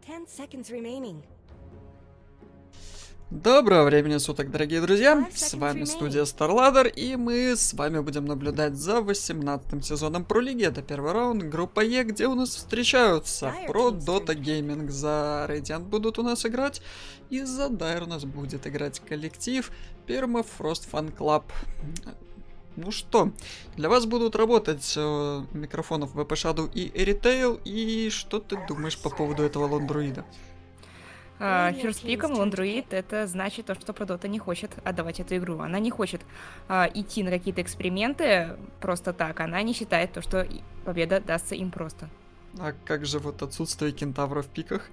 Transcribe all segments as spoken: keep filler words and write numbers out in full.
Доброго времени суток, дорогие друзья, с вами студия StarLadder, и мы с вами будем наблюдать за восемнадцатым сезоном Про Лиги. Это первый раунд, группа Е, где у нас встречаются Про, Dota Gaming. За Radiant будут у нас играть, и за Dire у нас будет играть коллектив Permafrost Fan Club. Ну что, для вас будут работать э, микрофонов ви пи Shadow и Eritail, и что ты думаешь по поводу этого лондруида? Фирстпиком лондруид это значит то, что Продота не хочет отдавать эту игру. Она не хочет а, идти на какие-то эксперименты просто так. Она не считает то, что победа дастся им просто. А как же вот отсутствие кентавра в пиках?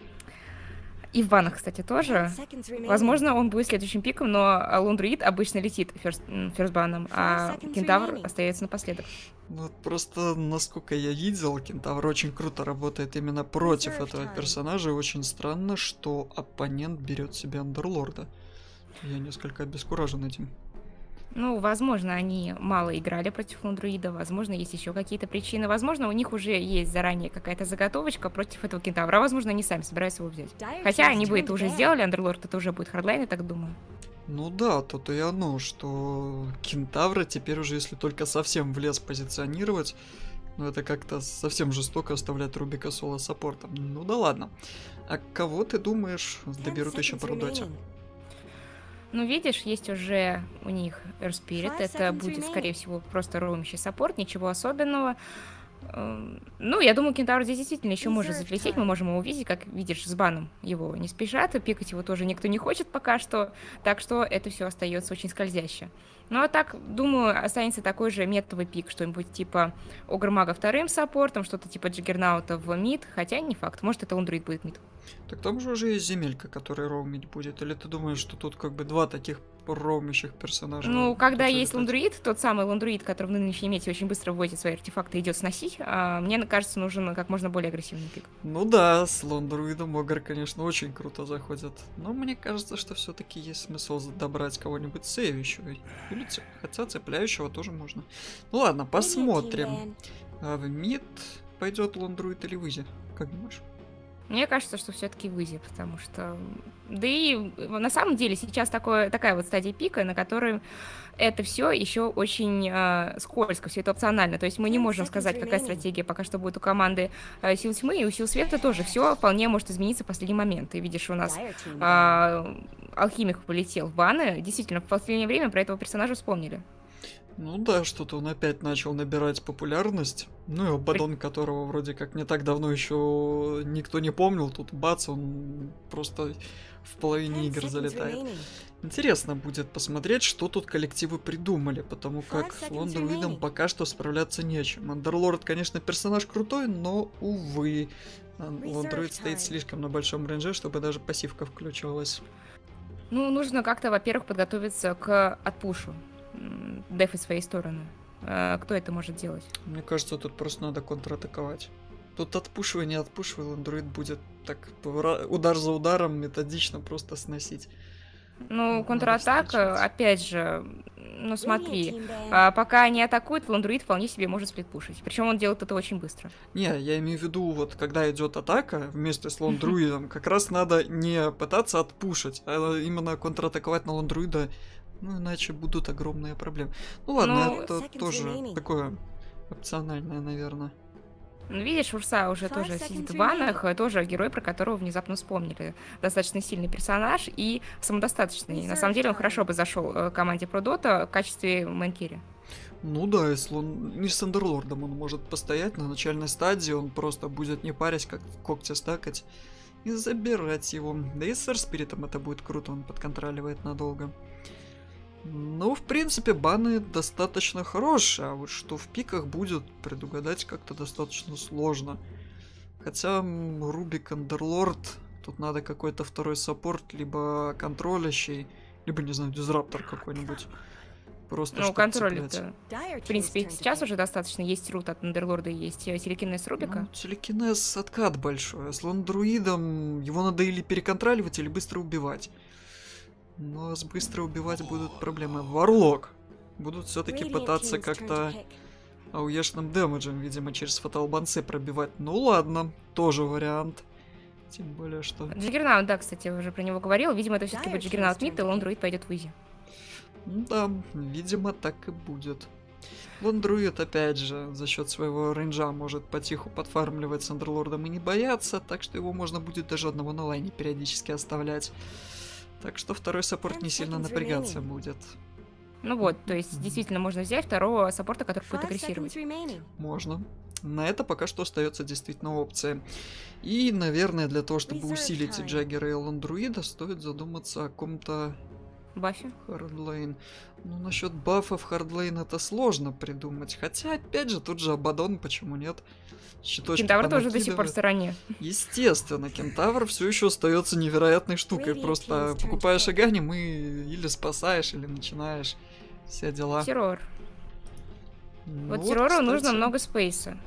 И в банах, кстати, тоже. Возможно, он будет следующим пиком, но лондруид обычно летит ферст, ферстбаном, а кентавр остается напоследок. Ну, просто, насколько я видел, кентавр очень круто работает именно против этого персонажа. И очень странно, что оппонент берет себе андерлорда. Я несколько обескуражен этим. Ну, возможно, они мало играли против лондруида, возможно, есть еще какие-то причины. Возможно, у них уже есть заранее какая-то заготовочка против этого кентавра. Возможно, они сами собираются его взять. Хотя они бы это уже сделали, андерлорд это уже будет хардлайн, я так думаю. Ну да, то-то и оно, что кентавра теперь уже, если только совсем в лес позиционировать, ну это как-то совсем жестоко оставлять Рубика соло саппортом. Ну да ладно. А кого ты думаешь доберут еще по Рудоте? Ну, видишь, есть уже у них Air Spirit, это будет, скорее всего, просто роумящий саппорт, ничего особенного. Ну, я думаю, кентавр здесь действительно еще может залететь, мы можем его увидеть, как видишь, с баном его не спешат, и пикать его тоже никто не хочет пока что, так что это все остается очень скользяще. Ну, а так, думаю, останется такой же метовый пик, что-нибудь типа Огрмага вторым саппортом, что-то типа Джиггернаута в мид, хотя не факт, может это лондруид будет мид. Так там же уже есть земелька, которая роумить будет, или ты думаешь, что тут как бы два таких роумящих персонажа? Ну, когда есть лондруид, тот самый лондруид, который в нынешней мете очень быстро вводит свои артефакты и идет сносить, а мне кажется, нужен как можно более агрессивный пик. Ну да, с лондруидом Огр, конечно, очень круто заходит, но мне кажется, что все-таки есть смысл добрать кого-нибудь сейвящего, или ц... хотя цепляющего тоже можно. Ну ладно, посмотрим. А в мид пойдет лондруид или в изи, как думаешь? Мне кажется, что все-таки в изи, потому что... Да и на самом деле сейчас такое, такая вот стадия пика, на которой это все еще очень э, скользко, все это опционально. То есть мы не можем сказать, какая стратегия пока что будет у команды э, Сил Тьмы, и у Сил Света тоже все вполне может измениться в последний момент. Ты видишь, у нас э, Алхимик полетел в баны. Действительно, в последнее время про этого персонажа вспомнили. Ну да, что-то он опять начал набирать популярность. Ну и Абаддон, которого вроде как не так давно еще никто не помнил, тут бац, он просто в половине игр залетает. Интересно будет посмотреть, что тут коллективы придумали, потому как с лондруидом пока что справляться нечем. Андерлорд, конечно, персонаж крутой, но, увы, лондруид стоит слишком на большом рейнже, чтобы даже пассивка включилась. Ну, нужно как-то, во-первых, подготовиться к отпушу. Дефать своей стороны. А кто это может делать? Мне кажется, тут просто надо контратаковать. Тут отпушивай, не отпушивай, лондруид будет так удар за ударом методично просто сносить. Ну, контратака, опять же, ну смотри, а, пока они атакуют, лондруид вполне себе может сплитпушить. Причем он делает это очень быстро. Не, я имею в виду, вот когда идет атака вместе с лондруидом, как раз надо не пытаться отпушить, а именно контратаковать на лондруида. Ну, иначе будут огромные проблемы. Ну ладно, ну, это тоже такое опциональное, наверное. Ну, видишь, Урса уже тоже сидит в банах, тоже герой, про которого внезапно вспомнили. Достаточно сильный персонаж и самодостаточный. На самом деле он хорошо бы зашел команде Продота в качестве мейн-керри. Ну да, если он не с андерлордом, он может постоять на начальной стадии, он просто будет не парясь, как когти стакать и забирать его. Да и с Эрспиритом это будет круто, он подконтроливает надолго. Ну, в принципе, баны достаточно хорошие, а вот что в пиках будет, предугадать как-то достаточно сложно. Хотя Рубик, Андерлорд, тут надо какой-то второй саппорт, либо контролящий, либо, не знаю, дизраптор какой-нибудь. Просто ну, контроль это, в принципе, сейчас уже достаточно. Есть рут от Андерлорда, есть телекинез Рубика. Ну, телекинез откат большой, а с лондруидом его надо или переконтроливать, или быстро убивать. Но с быстро убивать будут проблемы. Варлок будут все-таки пытаться как-то ауешным дэмэджем, видимо, через фаталбансы пробивать. Ну ладно, тоже вариант. Тем более, что... Джиггернаут, да, кстати, я уже про него говорил. Видимо, это все-таки будет Джиггернаут мид, и Лон-Друид пойдет в Изи. Ну да, видимо, так и будет. Лон-Друид, опять же, за счет своего рейнджа может потиху подфармливать с Андерлордом и не бояться, так что его можно будет даже одного на лайне периодически оставлять. Так что второй саппорт не сильно напрягаться будет. Ну вот, то есть действительно можно взять второго саппорта, который будет агрессировать. Можно. На это пока что остается действительно опция. И, наверное, для того, чтобы усилить и Джаггера, и Лон-Друида, стоит задуматься о каком-то... Баффе? Хардлейн. Ну, насчет бафов хардлейн это сложно придумать. Хотя, опять же, тут же Абадон, почему нет? Щиточки Кентавр тоже до сих пор в стороне. Естественно, Кентавр все еще остается невероятной штукой. Просто покупаешь Аганим и или спасаешь, или начинаешь. Все дела. Террор. Ну, вот, вот террору кстати, нужно много спейса.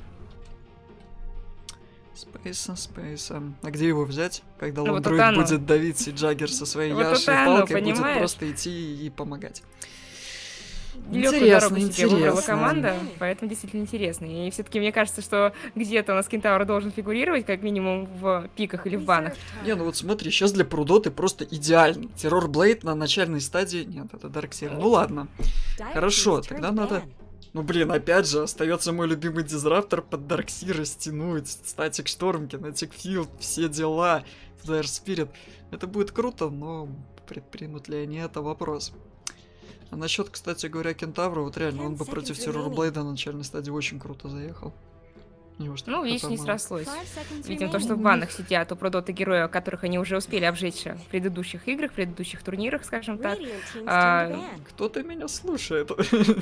Спейса, спейса. А где его взять? Когда Ну, Лон-Друид вот будет давить си Джаггер со своей вот Яшей оно, палкой, будет понимаешь? просто идти и помогать. Легкую Интересно, дорогу себе выбрала интересно. команда, поэтому действительно интересно. И все-таки мне кажется, что где-то у нас Кентавр должен фигурировать, как минимум в пиках или в банах. Не, ну вот смотри, сейчас для Прудоты просто идеально. Террор Блейд на начальной стадии... Нет, это Дарксир. Ну ладно. Хорошо, тогда надо... Ну блин, опять же, остается мой любимый дизраптор под Дарксира стянуть. Статик Шторм, Кинетик Филд, все дела. Dire Spirit. Это будет круто, но предпримут ли они это вопрос. А насчет, кстати говоря, Кентавра, вот реально, он бы против Террор Блейда на начальной стадии очень круто заехал. Ну, видишь, не срослось. Видимо, то, что в банах сидят у Продоты героя, которых они уже успели обжечь в предыдущих играх, в предыдущих турнирах, скажем так. А... Кто-то меня слушает.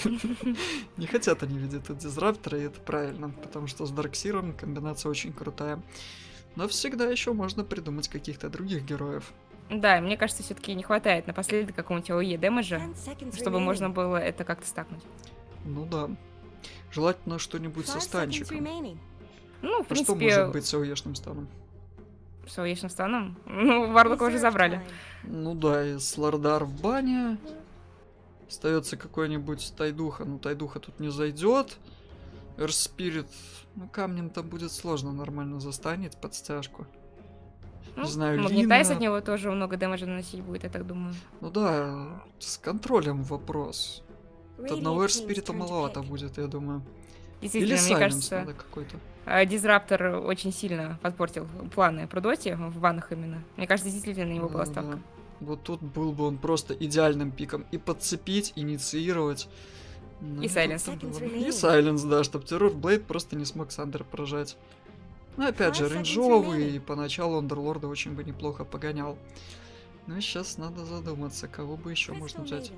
Не хотят они видеть этот дизраптор, и это правильно, потому что с Дарксиром комбинация очень крутая. Но всегда еще можно придумать каких-то других героев. Да, мне кажется, все-таки не хватает напоследок какого-нибудь ОЕ дэмэджа, чтобы можно было это как-то стакнуть. Ну да. Желательно что-нибудь со станчиком. Ну, в а принципе... что может быть с ОЕшным станом? С ОЕшным станом? Ну, Варлока уже забрали. Ну да, и Слардар в бане. Остается какой-нибудь Тайдуха. Ну, Тайдуха тут не зайдет. Эрспирит. Ну, камнем-то будет сложно нормально застанет под стяжку. Ну, не знаю, Магнитайз Лина... от него тоже много дэмэджа наносить будет, я так думаю. Ну да, с контролем вопрос. От одного Эрспирита маловато будет, я думаю. Действительно, Или мне Сайленс кажется, надо какой-то. Дизраптор очень сильно подпортил планы про доте, в банах именно. Мне кажется, действительно на него была Ну ставка. да. Вот тут был бы он просто идеальным пиком. И подцепить, инициировать. Ну, И Сайленс. И Сайленс, да, чтобы Террор Блейд просто не смог Сандер прожать. Ну, опять же, рейнджовый, и поначалу Андерлорда очень бы неплохо погонял. Ну и сейчас надо задуматься, кого бы еще можно взять.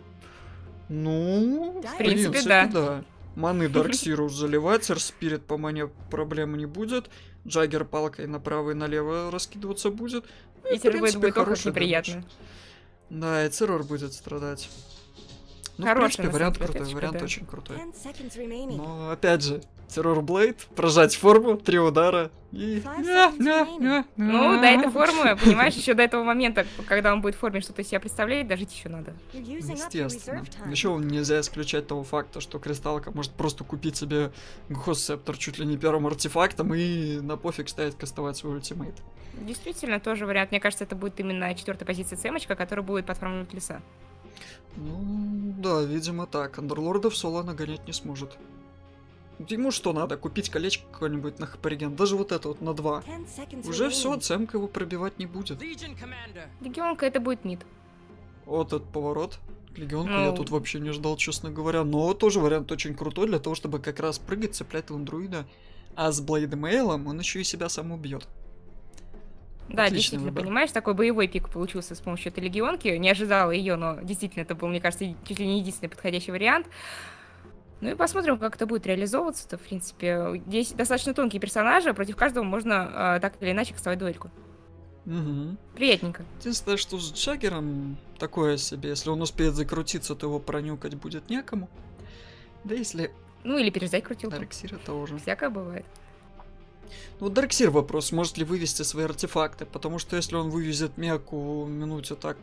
Ну, в принципе, принципе, да. да. Маны Дарксиру заливать, Эрспирит по мане проблемы не будет. Джаггер палкой направо и налево раскидываться будет. Ну, И в Террор принципе, будет ох, как хороший неприятно. дэмэдж. Да, и Террор будет страдать. Ну, Хороший, в принципе, на вариант самом деле, крутой, пяточка, вариант да. очень крутой. Но, опять же, Террор Блейд, прожать форму, три удара и... Ну, до этой формы, понимаешь, еще до этого момента, когда он будет в форме что-то из себя представлять, дожить еще надо. Естественно. Еще нельзя исключать того факта, что Кристалка может просто купить себе Гхоссептор чуть ли не первым артефактом и на пофиг ставить кастовать свой ультимейт. Действительно, тоже вариант. Мне кажется, это будет именно четвертая позиция Цемочка, которая будет подформливать леса. Ну, да, видимо так. Андерлорда в соло нагонять не сможет. Ему что надо? Купить колечко какое-нибудь на Хапариген. Даже вот это вот на два. Уже все, Цемка его пробивать не будет. Легионка это будет мид. Вот этот поворот. Легионку Ну. я тут вообще не ждал, честно говоря. Но тоже вариант очень крутой для того, чтобы как раз прыгать, цеплять Ландруида. А с Блейдмейлом он еще и себя сам убьет. Да, Отличный действительно, выбор. понимаешь, такой боевой пик получился с помощью этой легионки. Не ожидала ее, но действительно это был, мне кажется, чуть ли не единственный подходящий вариант. Ну и посмотрим, как это будет реализовываться-то, в принципе. Здесь достаточно тонкие персонажи, против каждого можно э, так или иначе кастовать дуэльку. Угу. Приятненько. Единственное, что с Джаггером такое себе. Если он успеет закрутиться, то его пронюкать будет некому. Да если Ну или переждать крутилку. Дарксир тоже. Всякое бывает. Ну, Дарксир вопрос, сможет ли вывести свои артефакты, потому что если он вывезет Меку в минуте так...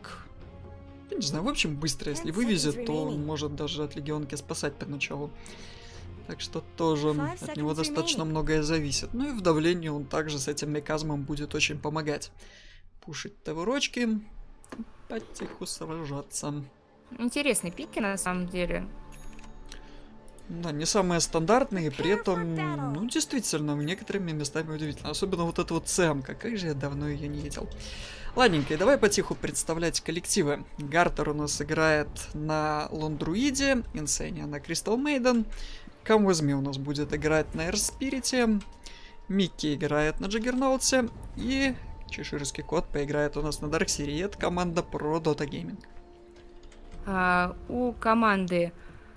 Я не знаю, в общем, быстро, если вывезет, то он может даже от Легионки спасать поначалу. Так что тоже от него достаточно многое зависит. Ну и в давлении он также с этим меказмом будет очень помогать. Пушить таворочки, потиху сражаться. Интересные пики на самом деле. Да, не самые стандартные, при этом, ну, действительно, некоторыми местами удивительно. Особенно вот эта вот Сэмка, как же я давно ее не видел. Ладненько, и давай потиху представлять коллективы. Гартер у нас играет на Лондруиде, Инсения на Кристал Мейден, Камвизми у нас будет играть на Эрспирите, Микки играет на Джаггернауте, и Чеширский кот поиграет у нас на Дарксире. Это команда про Dota Gaming. А, у команды...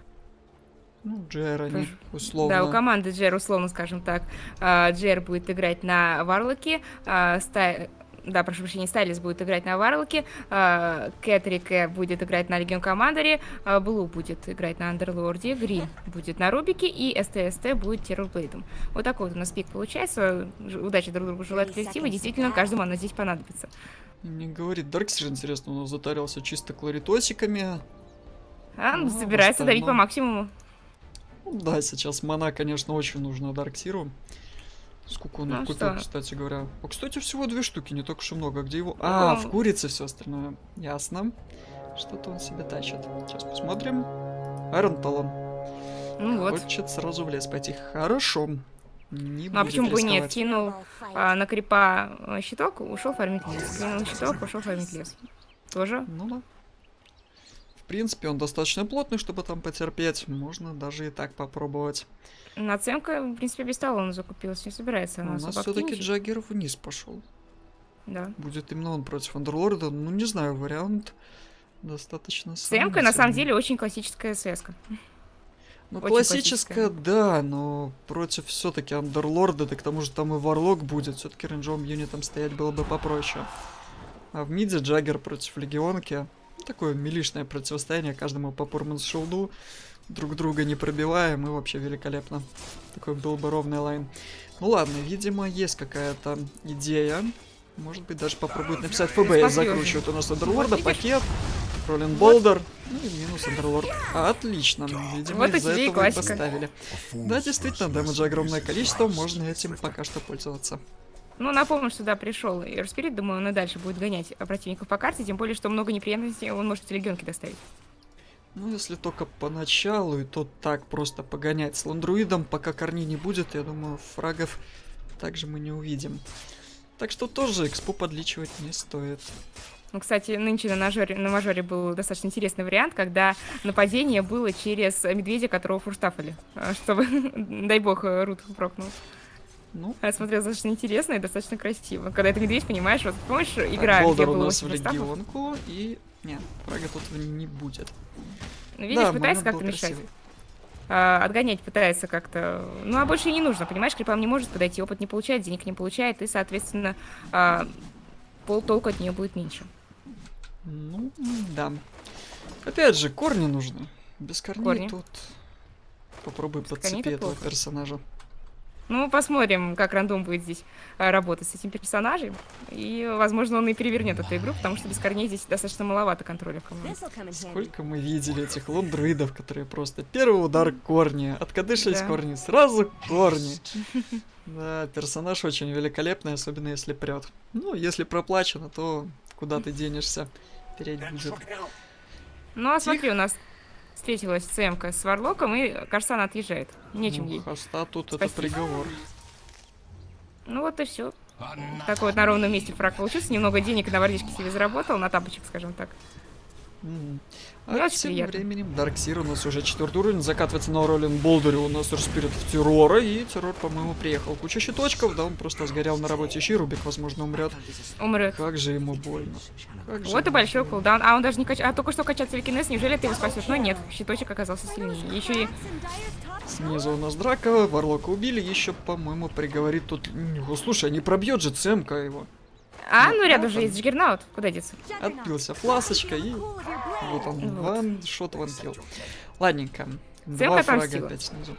Ну, Джер, они условно. Да, у команды Джер, условно, скажем так. А, Джер будет играть на Варлоке, а, Ста... да, прошу прощения, Стайлис будет играть на Варлоке, а, Кэтрик будет играть на Легион Командере, а, Блу будет играть на Андерлорде, Грин будет на Рубике и СТСТ будет Террорблейдом. Вот такой вот у нас пик получается. Удачи друг другу желают коллектива, действительно, каждому она здесь понадобится. Не говорит, Дарксир, интересно, он затарился чисто кларитосиками. А, ну, собирается давить по максимуму. Да, сейчас мана, конечно, очень нужна Дарксиру. Сколько он ну, их купил, что? кстати говоря. О, кстати, всего две штуки, не так уж и много. Где его? А, ну... в курице все остальное. Ясно. Что-то он себе тащит. Сейчас посмотрим. Айрон Талон. Ну вот. Хочет сразу в лес пойти. Хорошо. Не ну а почему бы рисковать. нет? Кинул а, на крипа щиток, ушел фармить лес. Кинул щиток, ушел фармить лес. Тоже? Ну да. В принципе, он достаточно плотный, чтобы там потерпеть. Можно даже и так попробовать. Нацемка, в принципе, без того он закупилась, не собирается. У нас все-таки Джаггер вниз пошел. Да. Будет именно он против Андерлорда. Ну, не знаю, вариант достаточно сомнительный. Цемка, на самом деле, очень классическая эс-ка. Ну, очень классическая, да, но против все-таки Андерлорда, да к тому же там и Варлок будет. Все-таки рейнджовым юнитом стоять было бы попроще. А в миде Джаггер против Легионки. Такое милишное противостояние, каждому по порманс-шилду. Друг друга не пробиваем, и вообще великолепно. Такой был бы ровный лайн. Ну ладно, видимо, есть какая-то идея. Может быть, даже попробует написать ФБС. Закручивает у нас Андерлорда, пакет, Роллин Болдер. Ну и минус Андерлорд. А, отлично. Видимо, вот из-за этого и поставили. Да, действительно, дэмэджа огромное количество, можно этим пока что пользоваться. Ну, напомню, что сюда пришел Эрспирит, думаю, он и дальше будет гонять противников по карте, тем более, что много неприятностей он может легионки доставить. Ну, если только поначалу, и то так просто погонять с Лондруидом, пока корней не будет, я думаю, фрагов также мы не увидим. Так что тоже экспо подличивать не стоит. Ну, кстати, нынче на мажоре, на мажоре был достаточно интересный вариант, когда нападение было через медведя, которого фурштафали, чтобы, дай бог, Рут прокнул. Ну, я смотрел, достаточно интересно и достаточно красиво. Когда это медведь, понимаешь, вот помнишь, игра, Болдер где у было нас в фурштафов? Легионку, и... Нет, фрага тут не будет. Ну, видишь, да, пытается как-то мешать. А, отгонять пытается как-то. Ну, а больше и не нужно, понимаешь, крипам не может подойти, опыт не получает, денег не получает, и, соответственно, а, толку от нее будет меньше. Ну, да. Опять же, корни нужны. Без корней корни. Тут попробуй подцепить этого плохо. персонажа. Ну, посмотрим, как рандом будет здесь а, работать с этим персонажем. И, возможно, он и перевернет эту игру, потому что без корней здесь достаточно маловато контроля в команде. Сколько мы видели этих лондруидов, которые просто первый удар корни, откадышились да. корни, сразу корни. Да, персонаж очень великолепный, особенно если прет. Ну, если проплачено, то куда ты денешься? Переть будет. Ну, а смотри, у нас встретилась Цемка с Варлоком, и, кажется, она отъезжает. Нечем ну, ей. Хоста тут Спасибо. Это приговор. Ну вот и все. Такой вот на ровном месте фраг получился. Немного денег на вардичке себе заработал, на тапочек, скажем так. Mm. А тем приятно. временем Дарксир у нас уже четвертый уровень, закатывается на Роллин Болдере, у нас Эрспирит в террора, и террор, по-моему, приехал. Куча щиточков, да, он просто сгорел на работе, еще и Рубик, возможно, умрет. Умрет. Как же ему больно. Как вот и большой больно. Кулдаун, а он даже не качал, а только что качал телекинез, неужели это его спасет? Но нет, щиточек оказался сильнее. Еще и... Снизу у нас драка, Варлока убили, еще, по-моему, приговорит тут... О, слушай, не пробьет же Цемка его. А, ну рядом же есть Джаггернаут, куда деться? Отпился фласочка и вот он, вот. ван шот, ван килл. Ладненько, два фрага опять снизу.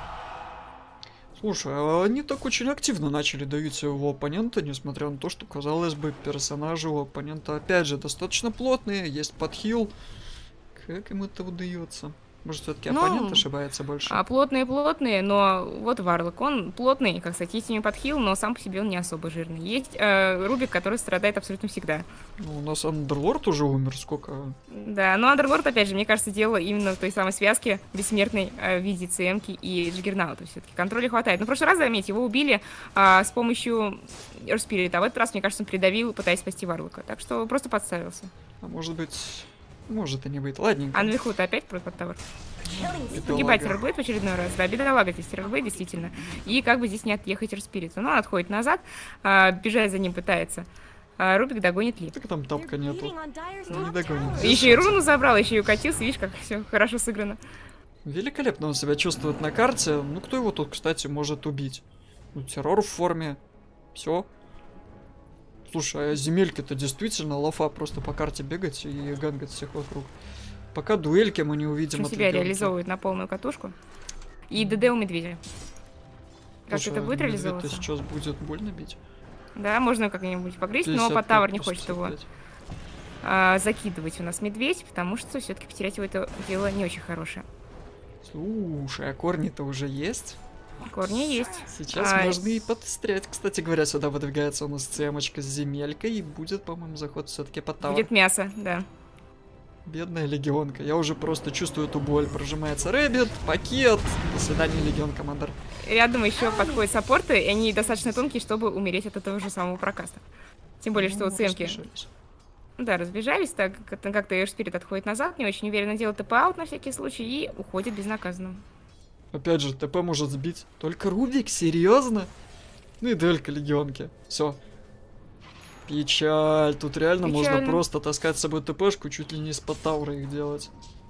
Слушай, они так очень активно начали давить его оппонента, несмотря на то, что, казалось бы, персонажи у оппонента, опять же, достаточно плотные, есть подхил. Как им это удается? Может, все-таки Ну, оппонент ошибается больше? А плотные-плотные, но вот Варлок, он плотный, как сказать, есть у него подхил, но сам по себе он не особо жирный. Есть э, Рубик, который страдает абсолютно всегда. Ну, у нас Андерлорд уже умер, сколько? Да, но Андерлорд, опять же, мне кажется, дело именно в той самой связке бессмертной э, в виде ЦМки и Джиггернаута. Все-таки контроля хватает. Но в прошлый раз, заметьте, его убили э, с помощью Эрспирита, а в этот раз, мне кажется, он придавил, пытаясь спасти Варлока. Так что просто подставился. А может быть... Может и не быть. Ладненько. А наверху-то опять под тавр. Погибать Террорблейд в очередной раз. Да, бедолага здесь Террорблейд, действительно. И как бы здесь не отъехать Эрспириту. Но он отходит назад, а, бежать за ним пытается. А Рубик догонит Ли. Так там тапка нету. Не догонит. Еще и руну забрал, еще и укатился. Видишь, как все хорошо сыграно. Великолепно он себя чувствует на карте. Ну, кто его тут, кстати, может убить? Ну, террор в форме. Все. Слушай, а земельки-то действительно лафа просто по карте бегать и гангать всех вокруг. Пока дуэльки мы не увидим. Он себя реализовывает на полную катушку. И ДД у медведя. Как Слушай, это будет медведь-то реализовываться? сейчас будет больно бить. Да, можно как-нибудь погрызть, но под тавр не хочет его а, закидывать у нас медведь, потому что все-таки потерять его это дело не очень хорошее. Слушай, а корни-то уже есть? Корни есть. Сейчас а... можно и подстрять. Кстати говоря, сюда выдвигается у нас цемочка с земелькой, и будет, по-моему, заход все-таки под тавр. Будет мясо, да. Бедная легионка. Я уже просто чувствую эту боль. Прожимается Рэббит, пакет. До свидания, легион, командор. Рядом еще подходят саппорты, и они достаточно тонкие, чтобы умереть от этого же самого прокаста. Тем более, что у цемки... Да, разбежались, так как-то Эрспирит отходит назад, не очень уверенно делает ТП-аут на всякий случай и уходит безнаказанным. Опять же, ТП может сбить. Только Рубик? Серьезно? Ну и делька легионки. Все. Печаль. Тут реально Печально. Можно просто таскать с собой ТПшку, чуть ли не из-под таура их делать.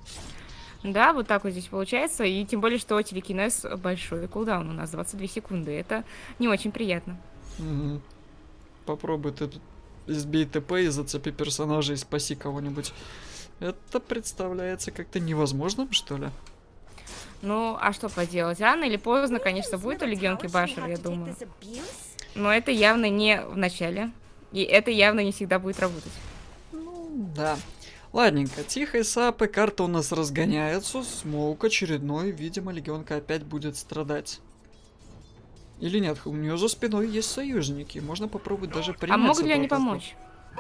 Да, вот так вот здесь получается. И тем более, что телекинез большой. Кулдаун у нас двадцать две секунды. Это не очень приятно. Угу. Попробуй ты избей ТП и зацепи персонажа и спаси кого-нибудь. Это представляется как-то невозможным, что ли? Ну, а что поделать? Рано или поздно, конечно, будет у легионки Башер, я думаю. Но это явно не в начале. И это явно не всегда будет работать. Ну, да. Ладненько, тихо, сапы, карта у нас разгоняется. Смоук очередной, видимо, легионка опять будет страдать. Или нет, у нее за спиной есть союзники. Можно попробовать даже принять. А могут ли они помочь?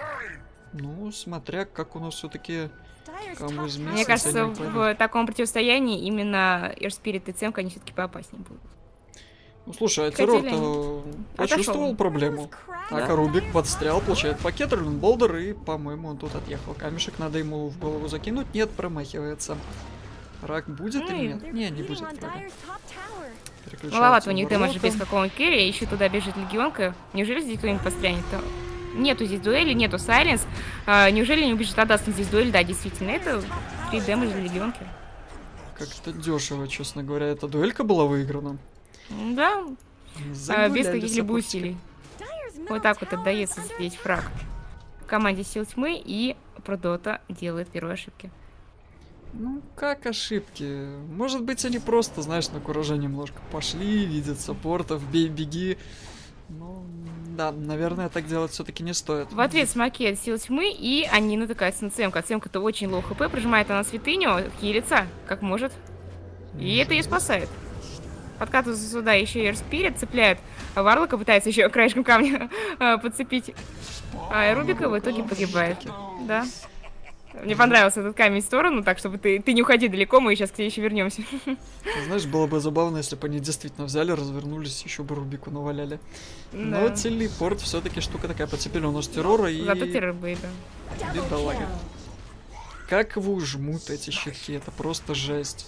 Ну, смотря как у нас все-таки... Кому из Мне кажется, в таком противостоянии именно Эрспирит и Цемка, они все-таки поопаснее будут. Ну, слушай, а террор-то почувствовал проблему. А Рубик подстрял, получает пакет, Болдер, и, по-моему, он тут отъехал. Камешек надо ему в голову закинуть. Нет, промахивается. Рак будет или нет? Не, не будет рага. Маловато у них дэмэджа без какого-нибудь керри, еще туда бежит легионка. Неужели здесь кто-нибудь пострянет-то? Нету здесь дуэли, нету сайленс. А, неужели не убежит Адастон здесь дуэль? Да, действительно, это три дэмэджа для легионки. Как-то дешево, честно говоря. Эта дуэлька была выиграна. Да, а, без каких-либо усилий. Вот так вот отдается здесь фраг команде Сил Тьмы, и Продота делает первые ошибки. Ну, как ошибки? Может быть, они просто, знаешь, на кураже немножко пошли, видят саппортов, бей, беги. Ну, да, наверное, так делать все-таки не стоит. В ответ смоки от Сил Тьмы, и они натыкаются на Цемка. Цемка-то очень лоу хп, прожимает она святыню, хилится, как может. И это ее спасает. Подкатывается сюда еще и Эрспирит, цепляет Варлока, пытается еще краешком камня подцепить. А Рубика в итоге погибает. Да. Мне понравился этот камень в сторону, так чтобы ты, ты не уходи далеко, мы сейчас к тебе еще вернемся. Знаешь, было бы забавно, если бы они действительно взяли, развернулись, еще бы Рубику наваляли. Да. Но телепорт все-таки штука такая, подцепили у нас террора и... Зато террор будет, да. Бедолага. Как его жмут эти щитки, это просто жесть.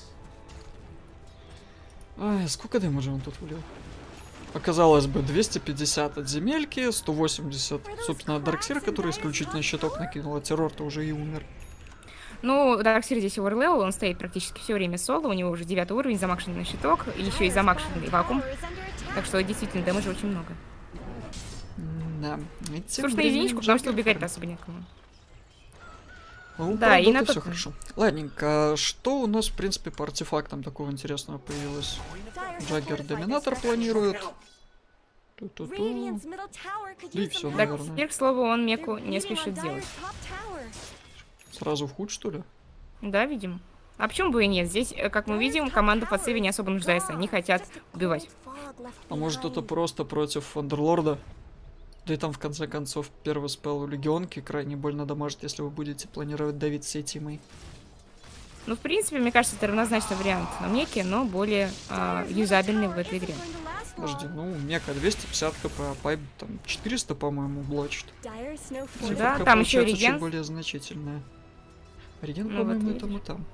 Ай, сколько дэмэджа он тут влил? Оказалось бы, двести пятьдесят от земельки, сто восемьдесят, собственно, от Дарксира, который исключительно щиток накинул, а террор-то уже и умер. Ну, Дарксир здесь оверлевел, он стоит практически все время соло, у него уже девятый уровень, замакшенный на щиток, и еще и замакшенный вакуум. Так что действительно дэмэджа очень много. Да. Слушай, на единичку, потому что убегать-то особо некому. Ну, да, и на все хорошо. Ладненько, что у нас, в принципе, по артефактам такого интересного появилось? Джаггер Доминатор планирует. Ту-ту-ту. И все, наверное. Так, к слову, он меку не спешит делать. Сразу в худ, что ли? Да, видимо. А почему бы и нет? Здесь, как мы видим, команда по сейве не особо нуждается. Они хотят убивать. А может это просто против Андерлорда? Да и там в конце концов первый спелл у Легионки крайне больно дамажит, если вы будете планировать давить всей тимой. Ну, в принципе, мне кажется, это равнозначный вариант Меки, но более э, юзабельный в этой игре. Подожди, ну, Мека двести пятьдесят хп, а Пайп там четыреста, по-моему, блочит. Да, там еще реген. Более значительная. Реген, Ну, по-моему, вот и там, и там.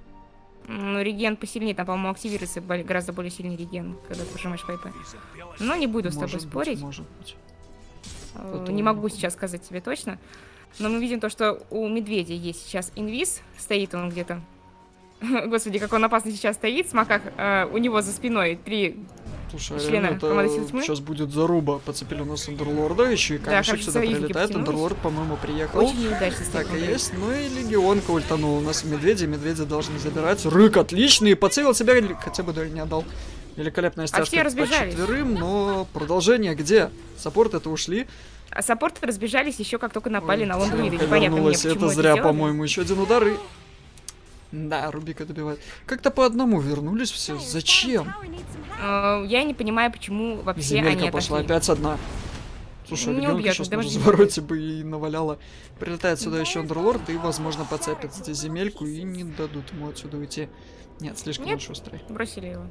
Ну, реген посильнее, там, по-моему, активируется гораздо более сильный реген, когда ты прожимаешь Пайпы. Но не буду с тобой Может быть, спорить. может быть. Потом... Не могу сейчас сказать тебе точно. Но мы видим то, что у медведя есть сейчас инвиз. Стоит он где-то. Господи, как он опасно сейчас стоит. В смоках э, у него за спиной три Слушай, члена это команды Силы Тьмы. сейчас будет заруба. Подцепили у нас Андерлорда, еще и камешек да, сюда прилетает. Андерлорд, по-моему, приехал. Очень неудачно. Так и есть. Ну и Легионка ультанула у нас медведя. Медведя должны забирать. Рык отличный. Подсейвил себя, хотя бы дуэль не отдал. Великолепная стяжка а все разбежались. по четверым, но продолжение где? Саппорты это ушли. А саппорты разбежались еще как только напали Ой, на Лондуида. Непонятно мне, почему это зря, по-моему. Еще один удар и... Да, Рубика добивает. Как-то по одному вернулись все. Зачем? Uh, я не понимаю, почему вообще Земелька они пошла отошли. опять одна. Слушай, не Легионка сейчас на развороте бы и наваляла. Прилетает сюда еще Андерлорд и, возможно, подцепит здесь земельку и не дадут ему отсюда уйти. Нет, слишком Нет, он шустрый. Бросили его.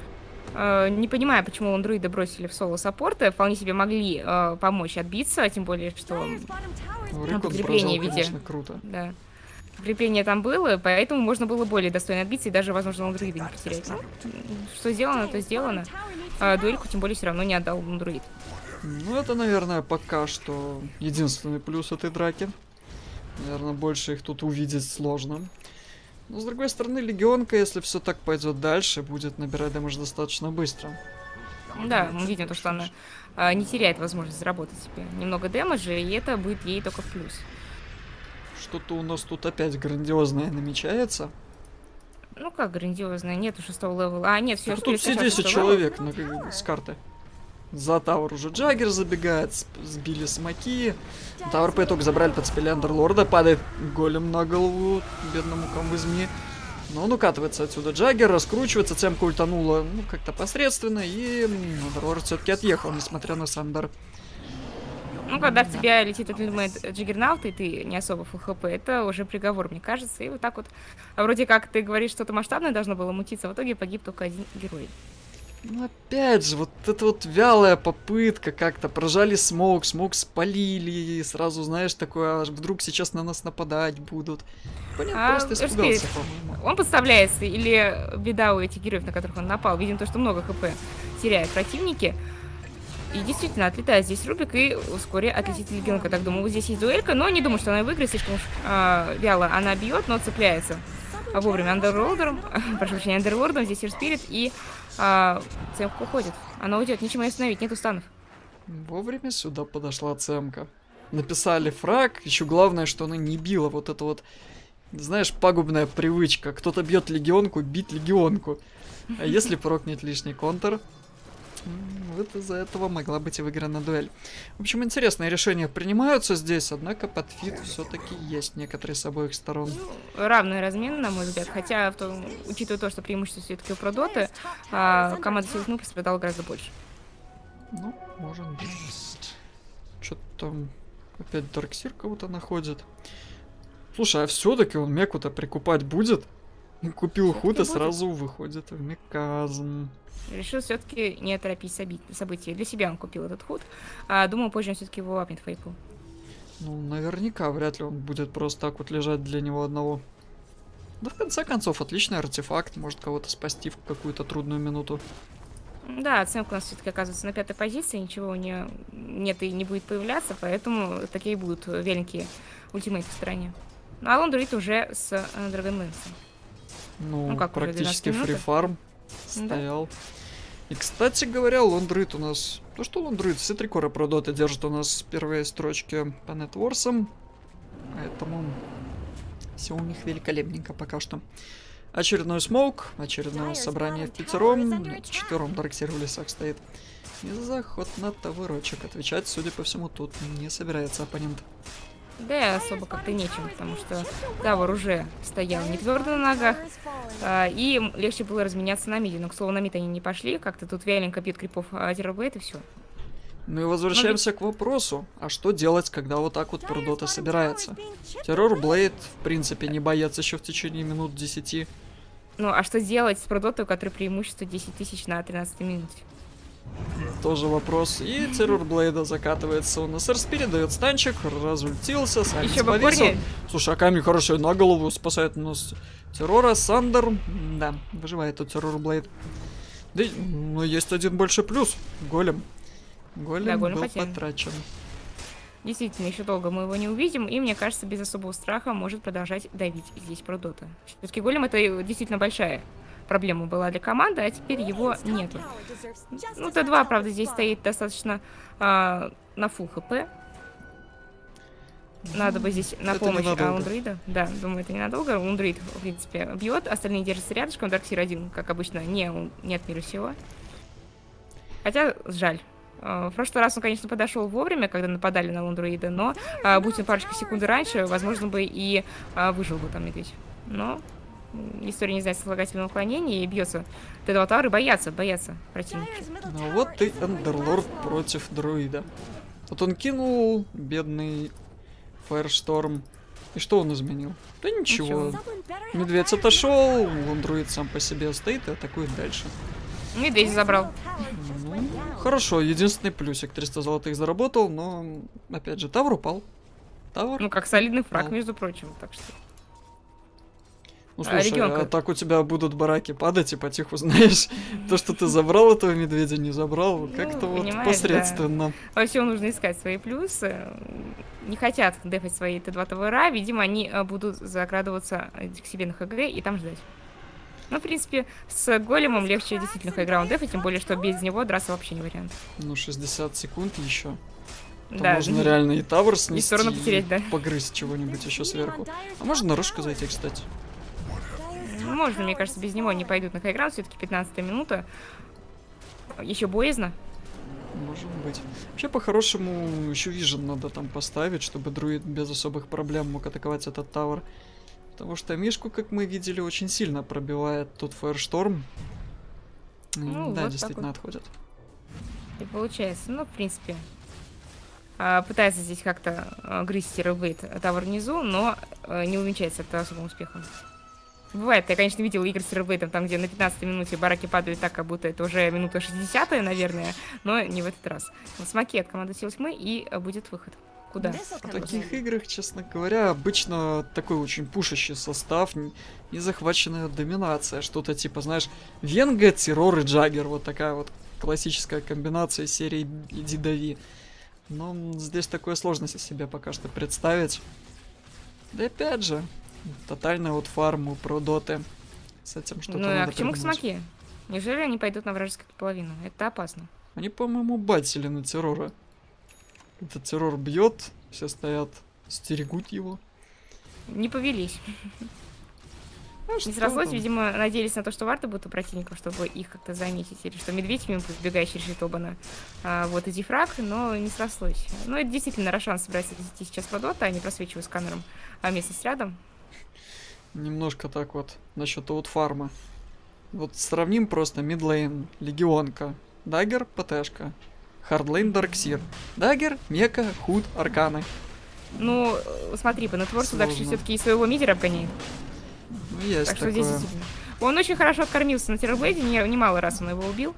Uh, не понимаю, почему Лондруида бросили в соло-саппорты. Вполне себе могли uh, помочь отбиться, тем более, что ну, подкрепление в виде. Конечно, круто. Да. Подкрепление там было, поэтому можно было более достойно отбиться и даже, возможно, Лондруида не потерять. Что сделано, то сделано. А дуэльку, тем более, все равно не отдал Лондруид. Ну, это, наверное, пока что единственный плюс этой драки. Наверное, больше их тут увидеть сложно. Но, с другой стороны, Легионка, если все так пойдет дальше, будет набирать дэмэдж достаточно быстро. Да, мы видим то, что она а, не теряет возможность заработать себе немного дэмэджа, и это будет ей только в плюс. Что-то у нас тут опять грандиозное намечается. Ну как грандиозное? Нету шестого левела. А, нет, все. Тут все десять человек на, с карты. За Тауэр уже Джаггер забегает, сбили смоки. Тауэр по итогу забрали, подцепили Андерлорда. Падает голем на голову бедному Камвизми. Но он укатывается отсюда. Джаггер раскручивается, цемка ультанула, ну, как-то посредственно. И Андерлорд все-таки отъехал, несмотря на Сандер. Ну, когда в тебя летит элемент Джаггернаута, и ты не особо фулл хп, это уже приговор, мне кажется. И вот так вот, а вроде как ты говоришь, что-то масштабное должно было мутиться, в итоге погиб только один герой. Ну, опять же, вот эта вот вялая попытка как-то. Прожали смог, смог спалили, и сразу, знаешь, такое, аж вдруг сейчас на нас нападать будут. Понятно, а, просто испугался, по-моему. Он подставляется, или беда у этих героев, на которых он напал. Видим то, что много хп теряют противники. И действительно, отлетает здесь Рубик, и вскоре отлетит Легионка. Так думаю, вот здесь есть дуэлька, но не думаю, что она выиграет, слишком уж э, вяло она бьет, но цепляется а вовремя Андерлордом, прошу прощения, Андерлордом, здесь Ирспирит, и э, цемка уходит. Она уйдет, ничем ее остановить, нету станов. Вовремя сюда подошла цемка. Написали фраг, еще главное, что она не била вот это вот, знаешь, пагубная привычка. Кто-то бьет Легионку, бить Легионку. А если прокнет лишний контр? Вот из-за этого могла быть и выиграна дуэль. В общем, интересные решения принимаются здесь, однако подфит все-таки есть некоторые с обоих сторон. Равный размен, на мой взгляд, хотя, в том, учитывая то, что преимущество все-таки у Продоты, а, команда Силы Тьмы пострадала гораздо больше. Ну, может быть. Что-то там опять Дарксир кого-то находит. Слушай, а все-таки он Меку-то прикупать будет? Купил худ и сразу выходит в меказм. Решил все-таки не торопить события. Для себя он купил этот худ. А думал, позже он все-таки его апнет фейку. Ну, наверняка, вряд ли он будет просто так вот лежать для него одного. Да, в конце концов, отличный артефакт. Может кого-то спасти в какую-то трудную минуту. Да, оценка у нас все-таки оказывается на пятой позиции. Ничего у нее нет и не будет появляться. Поэтому такие будут вяленькие ультимейты в стороне. Ну, а Лондруид уже с Драгонлэнсом. Ну, ну как практически фрифарм стоял. Да. И, кстати говоря, Лондруид у нас... Ну что Лондруид? Все три кора Продота держит у нас первые строчки по нетворсам. Поэтому все у них великолепненько пока что. Очередной смоук, очередное собрание в пятером. Четвером Дарксир в лесах стоит. И заход на товарочек. Отвечать, судя по всему, тут не собирается оппонент. Да и особо как-то нечем, потому что Тавр уже стоял не твердо на ногах, а, и легче было разменяться на миде. Но, к слову, на мид они не пошли, как-то тут вяленько бьет крипов Террорблейд и все. Ну и возвращаемся ведь... к вопросу, а что делать, когда вот так вот Прудота собирается? Террорблейд, в принципе, не боец еще в течение минут десяти. Ну, а что делать с Прудотой, у которой преимущество десять тысяч на тринадцатой минуте? Тоже вопрос. И Террорблейда закатывается. У нас Эрспирит дает станчик, разультился, Саммит повесил. Слушай, а камень хороший на голову спасает у нас Террора. Сандер, да, выживает тут Террорблейд. Да, но есть один большой плюс. Голем. Голем, да, голем был потерян. Потрачен. Действительно, еще долго мы его не увидим, и, мне кажется, без особого страха может продолжать давить здесь Прудота. Все-таки голем — это действительно большая проблема была для команды, а теперь его нету. Ну, Т два, правда, здесь стоит достаточно а, на фулл хп. Надо бы здесь на это помощь Лундруида. Да, думаю, это ненадолго. Лундруид, в принципе, бьет, остальные держатся рядышком. Дарксир один, как обычно, не, не от мира сего. Хотя, жаль. В прошлый раз он, конечно, подошел вовремя, когда нападали на Лундруида, но а, будь он парочку секунд раньше, возможно бы и а, выжил бы там медведь. Но история не знает сослагательного уклонения, и бьется Т два Тавр, и боятся, боятся противники. Ну вот ты Андерлорд против друида. Вот он кинул бедный Фаершторм. И что он изменил? Да ничего. ничего. Медведь отошел, Лундруид сам по себе стоит и атакует дальше. Медведь забрал. Ну, хорошо, единственный плюсик. триста золотых заработал, но, опять же, Тавр упал. Тавр ну, как солидный фраг, упал. Между прочим, так что... Ну, слушай, а, а так у тебя будут бараки падать и потиху, знаешь, то, что ты забрал этого медведя, не забрал, как-то ну, вот посредственно. Да. Во всем нужно искать свои плюсы. Не хотят дефать свои Т два Тавра, видимо, они будут закрадываться к себе на ХГ и там ждать. Ну, в принципе, с големом легче действительно хайграунд дефать, тем более, что без него драться вообще не вариант. Ну, шестьдесят секунд еще. Там да, можно да. реально и тавр снести, и потерять, да. погрызть чего-нибудь еще сверху. А можно на рожку зайти, кстати? Можно, мне кажется, без него не пойдут на хайграунд, все-таки пятнадцатая минута. Еще боязно. Может быть. Вообще, по-хорошему, еще вижен надо там поставить, чтобы друид без особых проблем мог атаковать этот тавр. Потому что Мишку, как мы видели, очень сильно пробивает тут Фаершторм. Ну, да, вот действительно вот. отходит. И получается, ну, в принципе, пытается здесь как-то грызть Террорблейд тавр внизу, но не увенчается это особым успехом. Бывает, я, конечно, видела игры с Террорблейдом, там, где на пятнадцатой минуте бараки падают так, как будто это уже минута шестидесятая, наверное, но не в этот раз. Вот смоки от команды Силы Тьмы, и будет выход. Куда? В таких играх, честно говоря, обычно такой очень пушащий состав, не захваченная доминация, что-то типа, знаешь, Венга, Террор и Джаггер, вот такая вот классическая комбинация серии «Иди дави». Но здесь такое сложно себе пока что представить. Да и опять же, тотальная вот фарм у Прудоты. С этим что-то ну, надо а к чему придумать. к смоке? Неужели они пойдут на вражескую половину? Это опасно. Они, по-моему, батили на Террора. Этот Террор бьет, все стоят, стерегут его. Не повелись. А не срослось, видимо, надеялись на то, что варты будут у противников, чтобы их как-то заметить. Или что медведь мимо подбегающий решит Обана. А, вот и дифраг, но не срослось. Ну, это действительно Рошан собирается везти сейчас Прудота, а не просвечиваю сканером а местность рядом. Немножко так вот, насчет вот фарма. Вот сравним просто мидлейн, легионка, даггер, ПТшка. Хардлейн, Дарксир. Даггер, Мека, Худ, Арканы. Ну, смотри, по нетворсу Дарксир все-таки и своего мидера обгоняет. Ну, есть так что такое. здесь действительно. Он очень хорошо откормился на Террорблейде, немало раз он его убил.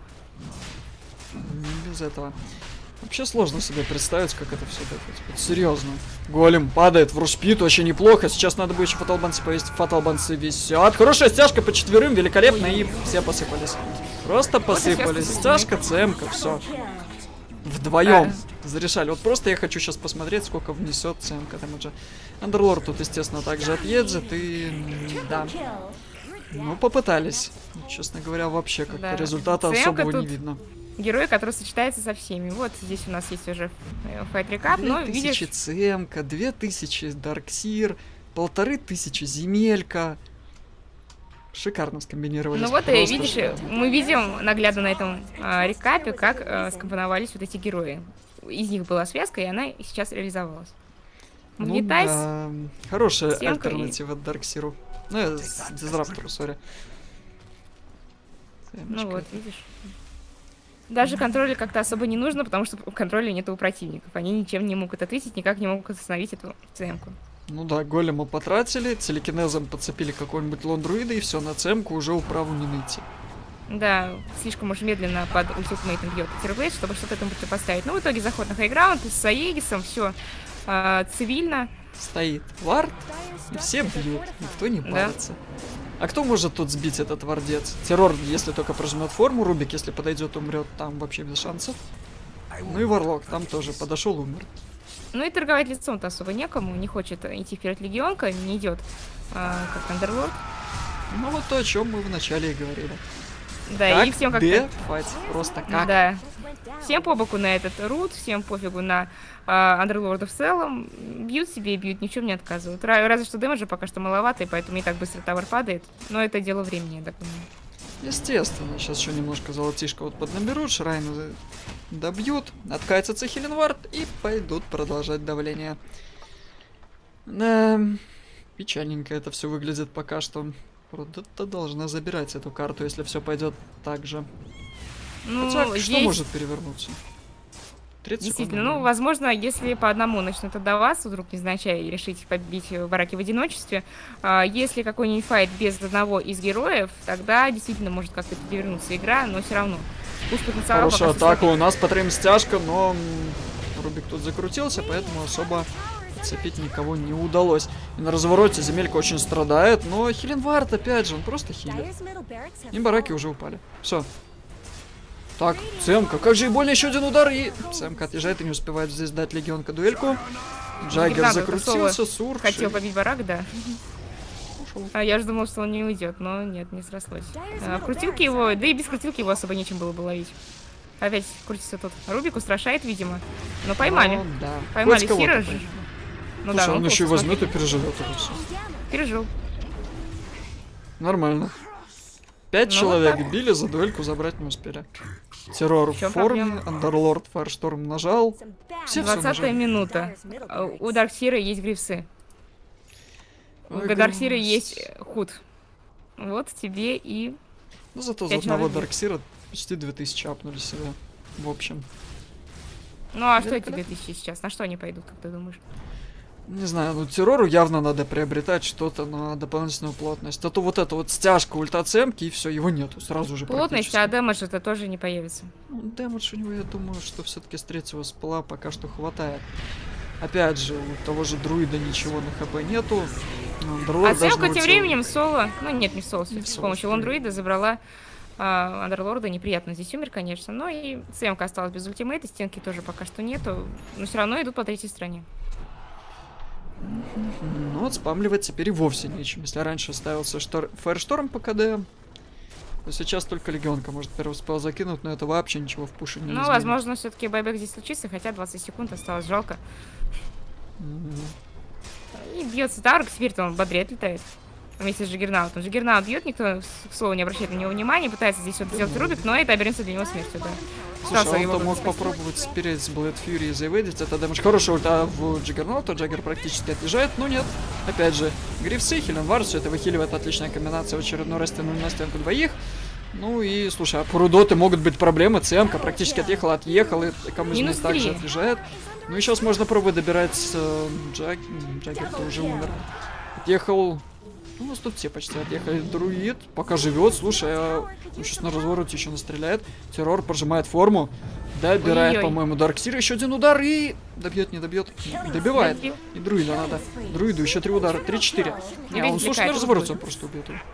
Не без этого. Вообще сложно себе представить, как это все дефать. Вот серьезно. Голем падает в рушпит, очень неплохо. Сейчас надо будет еще фаталбанцы повесить. Фаталбанцы висят. Хорошая стяжка по четверым, великолепно. И все посыпались. Просто посыпались. Стяжка, ЦМ-ка, все. Вдвоем а. зарешали. Вот просто я хочу сейчас посмотреть, сколько внесет ЦМК там уже. Андерлорд тут, естественно, также отъедет. И да. Ну, попытались. Честно говоря, вообще как да. результата особого не видно. Герой, который сочетается со всеми. Вот здесь у нас есть уже файт рекап, но видишь... две тысячи ЦМК, две тысячи Дарксир, полторы тысячи земелька. Шикарно скомбинировались. Ну вот и видишь, мы видим наглядно на этом а, рекапе, как а, скомпоновались вот эти герои. Из них была связка, и она сейчас реализовалась. Магнитайз. Ну, да. Хорошая Стенка альтернатива и... Дарксиру. Ну, я с Дизраптору, сори. Ну вот, видишь. Даже контроля как-то особо не нужно, потому что контроля нет у противников. Они ничем не могут ответить, никак не могут остановить эту цемку. Ну да, голема потратили, телекинезом подцепили какого-нибудь лондруида, и все, на цемку уже управу не найти. Да, слишком уж медленно под ультимейтом бьет Терблейд, чтобы что-то этому поставить. Ну, в итоге заход на хайграунд с Аегисом, все э, цивильно. Стоит вард, и все бьют, никто не парится. Да. А кто может тут сбить этот вардец? Террор, если только прожмет форму, Рубик, если подойдет, умрет, там вообще без шансов. Ну и Варлок, там тоже подошел, умер. Ну и торговать лицом-то особо некому, не хочет идти вперед Легионка, не идет а, как Андерлорд. Ну вот то, о чем мы вначале и говорили. Да, как и всем как дефать, просто как. Да. Всем по боку на этот рут, всем пофигу на Андерлорда в целом. Бьют себе и бьют, ничем не отказывают. Разве что дэмэджа пока что маловато, и поэтому не так быстро тавер падает. Но это дело времени, я так думаю. Естественно, сейчас еще немножко золотишко вот поднаберут, Шрайну добьют, откатится Хеленвард и пойдут продолжать давление. Да, печальненько это все выглядит пока что. Продукта должна забирать эту карту, если все пойдет так же. Ну, Хотя, есть... что может перевернуться? Действительно, ну, возможно, если по одному начнут отдаваться, вдруг невзначай и решить побить бараки в одиночестве, а, если какой-нибудь файт без одного из героев, тогда действительно может как-то перевернуться игра, но все равно. Уж потенциал. Хорошая атака у нас по трем стяжкам, но Рубик тут закрутился, поэтому особо подцепить никого не удалось. И на развороте земелька очень страдает, но Хеленвард, опять же, он просто хилит. И бараки уже упали. Все. Так, Цемка, как же и больно, еще один удар, и Цемка отъезжает и не успевает здесь дать Легионка дуэльку. Джаггер закрутился, Сур. Хотел побить барак, да. А я же думал, что он не уйдет, но нет, не срослось. А, крутилки его, да и без крутилки его особо нечем было бы ловить. Опять крутится тут. Рубик устрашает, видимо. Но поймали. Ну, да. Поймали Хиро. Ну Слушай, да, он, он еще и возьмет и переживет это все. Пережил. Нормально. Пять ну, человек вот били, за дуэльку забрать не успели. Террор в форме, Андерлорд Фаершторм нажал. двадцатая минута. У Дарксира есть грифсы. У Дарксира есть худ. Вот тебе и... Ну зато за одного Дарксира почти две тысячи апнули себе. В общем. Ну а что тебе тысячи сейчас? На что они пойдут, как ты думаешь? Не знаю, ну террору явно надо приобретать что-то на дополнительную плотность. А то вот это вот стяжка ульта цемки, и все, его нету сразу же. Плотность, а дэмэдж это тоже не появится. Ну, дэмэдж у него, я думаю, что все-таки с третьего спала пока что хватает. Опять же, у того же друида ничего на хп нету. А цемка тем временем соло, ну нет, не соло, не с помощью лондруида забрала а, Андерлорда. Неприятно здесь умер, конечно, но и цемка осталась без ультимейта, стенки тоже пока что нету, но все равно идут по третьей стороне. Ну вот спамливать теперь и вовсе нечем. Если раньше ставился штор... Фаершторм по КД, то сейчас только Легионка может первый спел закинуть, но это вообще ничего в пуше не Ну, изменит. возможно, все-таки байбек здесь случится, хотя двадцать секунд осталось, жалко. Mm-hmm. И бьется Тарк, теперь-то он бодрее отлетает. Вместе с Джаггернаутом. Джаггернаут бьет, никто, к слову, не обращает на него внимания, пытается здесь вот сделать Рубик, но это обернется для него смертью, да. Слушай, он-то мог попробовать спереть с Блэд Фьюри и заведить, это дэмэдж. Хороший ульта в Джаггернаута, Джаггер практически отъезжает, но нет. Опять же, Грифсы, Хеленвард, все это выхиливает, отличная комбинация, в очередной раз тянули на стенку двоих. Ну и, слушай, а по Рудоте могут быть проблемы, Цемка практически отъехала, отъехал, и Камызмис также отъезжает. Ну и сейчас можно пробовать добирать э, Джаг... Джаггер-то уже умер. Отъехал... Ну, у нас тут все почти отъехали. Друид пока живет. Слушай, а он сейчас на развороте еще настреляет. Террор прожимает форму. Добирает, по-моему, Дарксира. Еще один удар и... Добьет, не добьет. Добивает. И друида надо. Друиду еще три удара. Три-четыре. Не, он, слушай, на развороте он просто убьет его.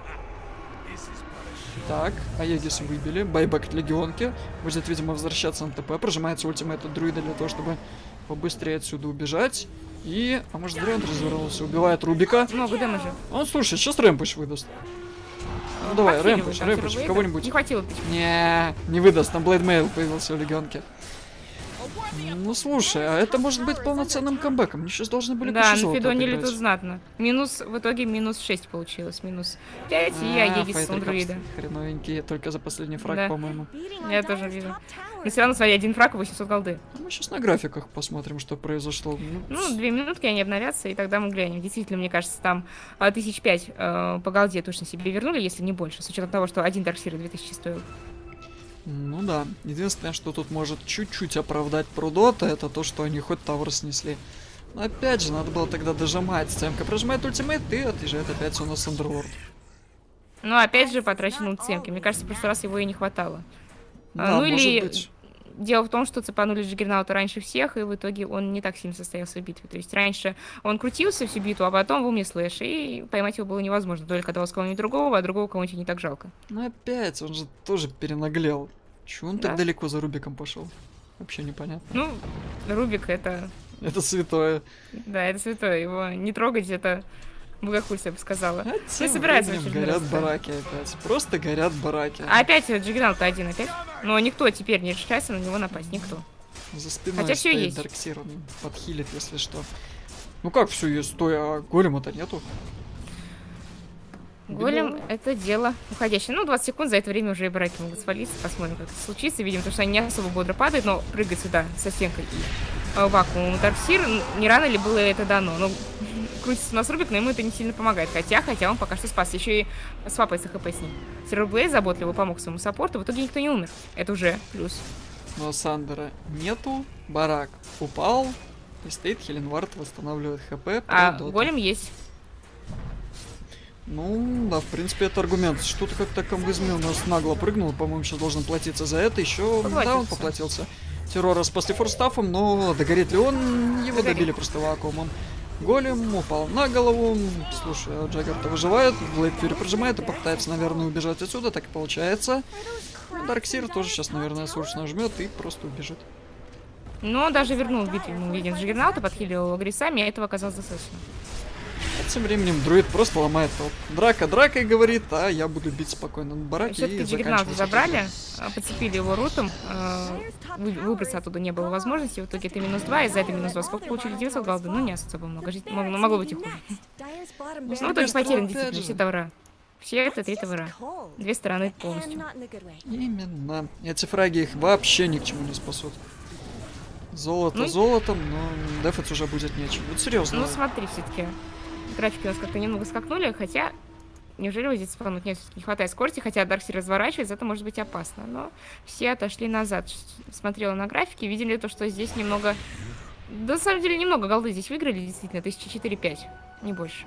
Так, Аегис выбили. Байбек от Легионки. Будет, видимо, возвращаться на ТП. Прожимается ультимейт от друида для того, чтобы побыстрее отсюда убежать. И... А может, зря он развернулся. Убивает Рубика. Много дэмэджа. Он, слушай, сейчас Рэмпыч выдаст. Ну давай, Рэмпыч, Рэмпыч, кого-нибудь. Не хватило. Не, не выдаст, там Блейдмейл появился в Легионке. Ну слушай, а это может быть полноценным камбэком. Они сейчас должны были Да, на Фидонили тут знатно. Минус, в итоге минус шесть получилось. Минус пять, и Аегис с Андруида. Хреновенькие, только за последний фраг, по-моему. Я тоже вижу. Но все равно, смотри, один фраг и восемьсот голды. Мы сейчас на графиках посмотрим, что произошло. Ну, две минутки они обновятся, и тогда мы глянем. Действительно, мне кажется, там тысяч пять э, по голде точно себе вернули, если не больше, с учетом того, что один Дарксир две тысячи стоил. Ну да. Единственное, что тут может чуть-чуть оправдать Прудота, это то, что они хоть тавр снесли. Но опять же, надо было тогда дожимать. Цемка прожимает ультимейт и отъезжает опять у нас Андерлорд. Ну, опять же, потрачен ультимейт. Мне кажется, в прошлый раз его и не хватало. Да, ну или быть. Дело в том, что цепанули Джиггернаута раньше всех, и в итоге он не так сильно состоялся в битве. То есть раньше он крутился всю битву, а потом в уме слэш, и поймать его было невозможно. Только когда у кого-нибудь другого, а другого кого-нибудь не так жалко. Ну опять, он же тоже перенаглел. Чего он да? так далеко за Рубиком пошел? Вообще непонятно. Ну, Рубик это... Это святое. Да, это святое. Его не трогать, это... Богохульство, я бы сказала. А не собирается вообще горят бараки опять. Просто горят бараки. А опять Джиггернаут один опять. Но никто теперь не решается на него напасть. Никто. За спиной Хотя все стоит есть. Дарксир, он подхилит, если что. Ну как все есть, стой, а голема-то нету. Голем — это дело уходящее. Ну, двадцать секунд, за это время уже и бараки могут свалиться. Посмотрим, как это случится. Видим, потому что они не особо бодро падают, но прыгать сюда со стенкой и э, вакуумом Дарксир, не рано ли было это дано? Ну, крутится у нас Рубик, но ему это не сильно помогает. Хотя, хотя он пока что спас. Еще и свапается хп с ним. Террорблейд заботливо помог своему саппорту. В итоге никто не умер. Это уже плюс. Но Сандера нету. Барак упал. И стоит Хеленвард, восстанавливает хп. А голем есть. Ну, да, в принципе, это аргумент. Что-то как-то Камбызми у нас нагло прыгнул. По-моему, сейчас должен платиться за это. Еще, да, он поплатился. Террора спасли форстафом, но догорит ли он? Его Догорит. Добили просто вакуумом. Голем упал на голову. Слушай, а Джаггер-то выживает. Блейд Фьюри прожимает и попытается, наверное, убежать отсюда. Так и получается. Дарксир тоже сейчас, наверное, срочно жмет и просто убежит. Но даже вернул в битве. Мы видим Джиггернаута, подхилил его агрессами, а этого оказалось достаточно. А тем временем друид просто ломает топ. Драка дракой говорит, а я буду бить спокойно на бараке. Все-таки Джиггернаута забрали, подцепили его рутом. Выбраться оттуда не было возможности. В итоге это минус два, и за это минус два. Сколько получили? девятьсот голды? Ну, не особо много. Жить могло, могло быть и хуже. Ну, в итоге потерян действительно все тавра. Все это три тавра. Две стороны полностью. Именно. Эти фраги их вообще ни к чему не спасут. Золото ну, золотом, но дефать уже будет нечем. Вот серьезно. Ну смотри, все-таки графики у нас как-то немного скакнули, хотя неужели вот здесь спануть? Нет, все-таки не хватает скорости, хотя Дарксир разворачивается, это может быть опасно. Но все отошли назад. Смотрела на графики, видели то, что здесь немного... Да, на самом деле, немного голды здесь выиграли, действительно, тысяча четыре-пять, не больше.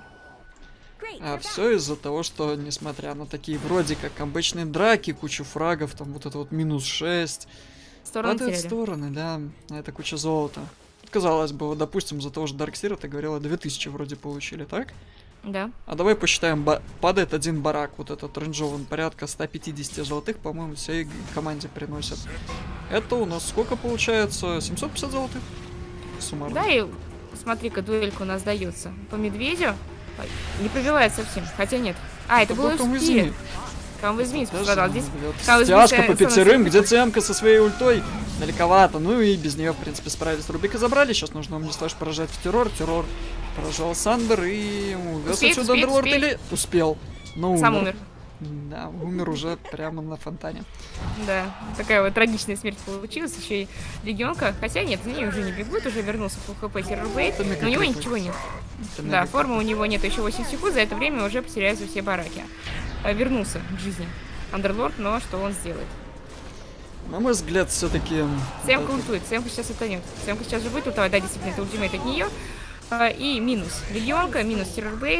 А все из-за того, что, несмотря на такие вроде как обычные драки, кучу фрагов, там вот это вот минус шесть... Стороны падают стороны, да. Это куча золота. Казалось бы, вот, допустим, за того же Дарксира ты говорила, две тысячи вроде получили, так? Да. А давай посчитаем, ба падает один барак, вот этот рейнджовый, порядка ста пятидесяти золотых, по-моему, всей команде приносят. Это у нас сколько получается? семьсот пятьдесят золотых? Суммарно. Да, и смотри-ка, дуэлька у нас дается по медведю. Не пробивает совсем, хотя нет. А, это, это было Спирит. Камбызми пострадал. Здесь стяжка по пятерым, где Цемка со своей ультой. Далековато. Ну и без нее, в принципе, справились. Рубика забрали. Сейчас нужно Умнислэш поражать в террор. Террор поражал Сандер и увез отсюда Андерлорд или... Успел. Но умер. Сам умер. Да, умер уже прямо на фонтане. Да, такая вот трагичная смерть получилась. Еще и Легионка. Хотя нет, они уже не бегут, уже вернулся в ХП Террорблейд. Но у него ничего нет. Это да, формы у него нет. Еще восемь секунд. За это время уже потеряются все бараки. Вернулся к жизни Андерлорд, но что он сделает? На мой взгляд, все-таки... Сэмка ультует, Сэмка сейчас утонет. Сэмка сейчас же будет ультовать, да, действительно, это ультимейт от нее. И минус Легионка, минус Террорблейд.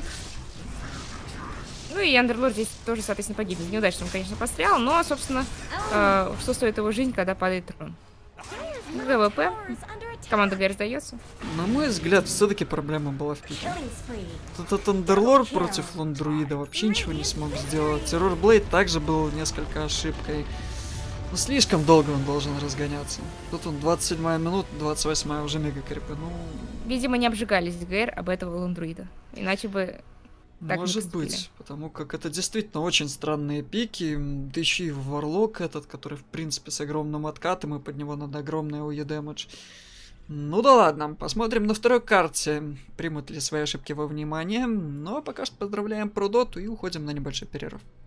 Ну и Андерлорд здесь тоже, соответственно, погибнет. Неудачно он, конечно, пострял, но, собственно, что стоит его жизнь, когда падает трон? ГВП. Команда ГР сдается. На мой взгляд, все-таки проблема была в пике. Этот Андерлорд против Лондруида вообще ничего не смог сделать. Террорблейд также был несколько ошибкой. Но слишком долго он должен разгоняться. Тут он двадцать седьмая минута, двадцать восьмая уже мега крипы. Ну... Видимо, не обжигались ГР об этого Лондруида. Иначе бы... Так может быть, потому как это действительно очень странные пики. Да еще и Варлок этот, который в принципе с огромным откатом, и под него надо огромный ОЕ дэмэдж. Ну да ладно, посмотрим на второй карте, примут ли свои ошибки во внимание. Ну а пока что поздравляем Прудоту и уходим на небольшой перерыв.